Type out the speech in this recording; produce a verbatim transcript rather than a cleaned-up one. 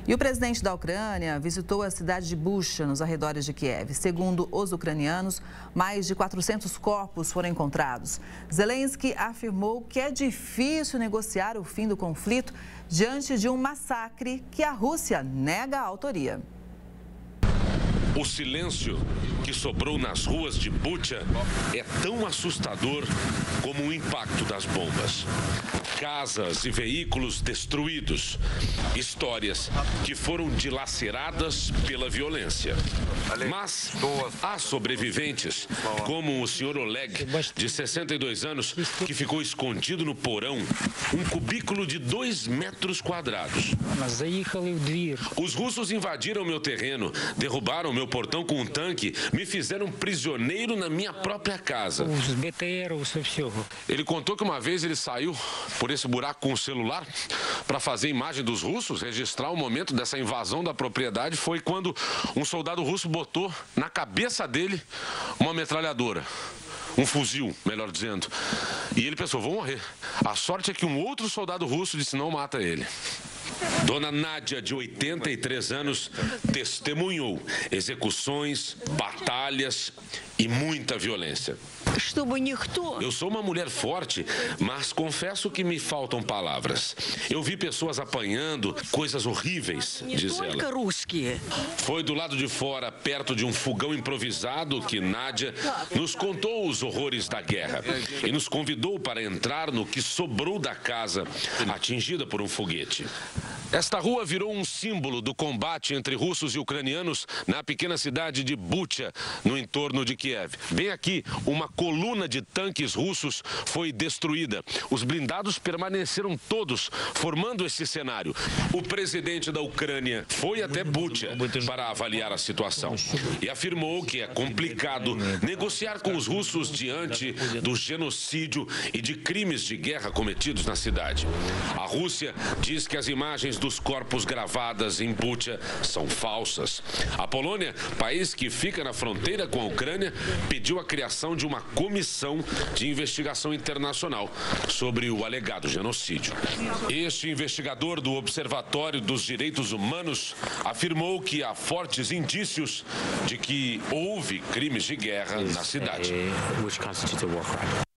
E o presidente da Ucrânia visitou a cidade de Bucha, nos arredores de Kiev. Segundo os ucranianos, mais de quatrocentos corpos foram encontrados. Zelensky afirmou que é difícil negociar o fim do conflito diante de um massacre que a Rússia nega a autoria. O silêncio que sobrou nas ruas de Bucha é tão assustador como o impacto das bombas. Casas e veículos destruídos. Histórias que foram dilaceradas pela violência. Mas há sobreviventes, como o senhor Oleg, de sessenta e dois anos, que ficou escondido no porão, um cubículo de dois metros quadrados. Os russos invadiram meu terreno, derrubaram meu portão com um tanque, me fizeram prisioneiro na minha própria casa. Ele contou que uma vez ele saiu por esse buraco com o celular para fazer imagem dos russos, registrar o momento dessa invasão da propriedade. Foi quando um soldado russo botou na cabeça dele uma metralhadora. Um fuzil, melhor dizendo. E ele pensou, vou morrer. A sorte é que um outro soldado russo disse, não mata ele. Dona Nádia, de oitenta e três anos, testemunhou execuções, batalhas e muita violência. Eu sou uma mulher forte, mas confesso que me faltam palavras. Eu vi pessoas apanhando, coisas horríveis, diz ela. Foi do lado de fora, perto de um fogão improvisado, que Nádia nos contou os horrores da guerra e nos convidou para entrar no que sobrou da casa, atingida por um foguete. Esta rua virou um símbolo do combate entre russos e ucranianos na pequena cidade de Bucha, no entorno de Kiev. Bem aqui, uma coluna de tanques russos foi destruída. Os blindados permaneceram todos, formando esse cenário. O presidente da Ucrânia foi até Bucha para avaliar a situação e afirmou que é complicado negociar com os russos diante do genocídio e de crimes de guerra cometidos na cidade. A Rússia diz que as imagens dos corpos gravadas em Bucha são falsas. A Polônia, país que fica na fronteira com a Ucrânia, pediu a criação de uma comissão de investigação internacional sobre o alegado genocídio. Este investigador do Observatório dos Direitos Humanos afirmou que há fortes indícios de que houve crimes de guerra na cidade.